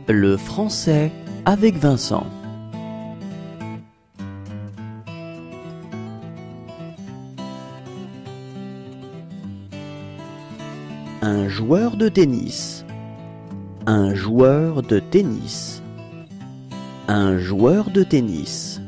Le français avec Vincent. Un joueur de tennis. Un joueur de tennis. Un joueur de tennis.